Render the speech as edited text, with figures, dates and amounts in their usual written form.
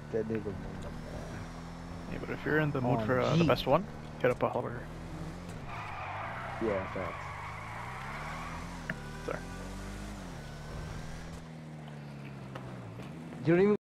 That nigga move. Yeah, but if you're in the mood On for the G. best one, hit up a Hellburger. Yeah, facts. Sorry. You don't even